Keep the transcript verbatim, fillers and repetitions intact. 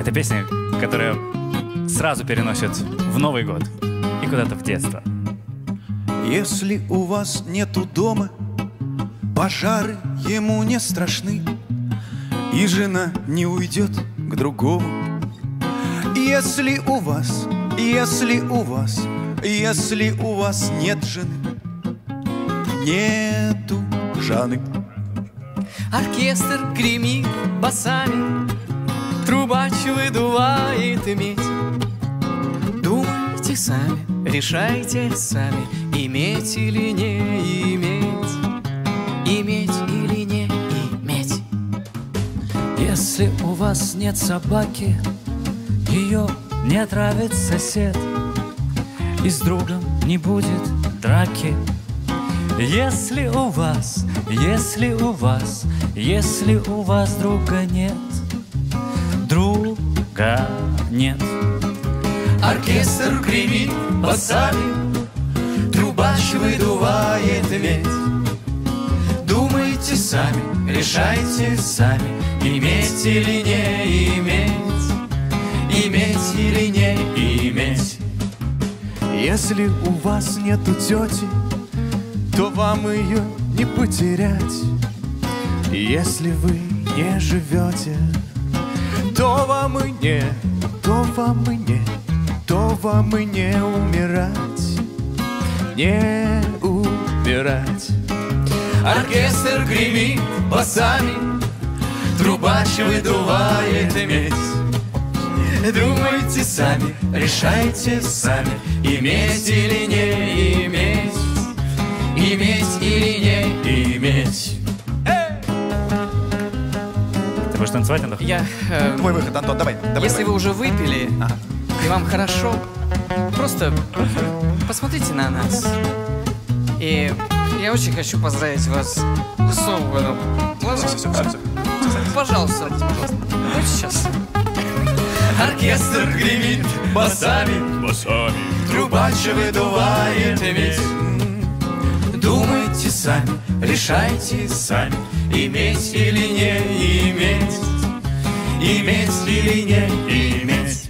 Это песня, которая сразу переносит в Новый год и куда-то в детство. Если у вас нету дома, пожары ему не страшны, и жена не уйдет к другому. Если у вас, если у вас, если у вас нет жены, нету Жаны. Оркестр гремит басами, трубач выдувает медь. Думайте сами, решайте сами, иметь или не иметь, иметь или не иметь. Если у вас нет собаки, ее не отравит сосед, и с другом не будет драки. Если у вас, если у вас, если у вас друга нет, друга нет. Оркестр гремит басами, трубач выдувает медь. Думайте сами, решайте сами, иметь или не иметь, иметь или не иметь. Если у вас нету тети, то вам ее не потерять. Если вы не живете, то вам и не, то вам и не, то вам и не умирать, не умирать. Оркестр гремит басами, трубач выдувает медь. Думайте сами, решайте сами, иметь или не иметь, иметь или не иметь. Ты будешь танцевать, Антох? Я... э, Твой выход, Антон, давай, давай. Если давай. вы уже выпили, Ага. и вам хорошо, просто посмотрите на нас. И я очень хочу поздравить вас с Новым годом. Ладно? Все, все, все, все. Пожалуйста, пожалуйста. Давайте сейчас. Оркестр гремит басами, басами. трубач выдувает медь. Думайте сами, решайте сами, иметь или не иметь, иметь или не иметь.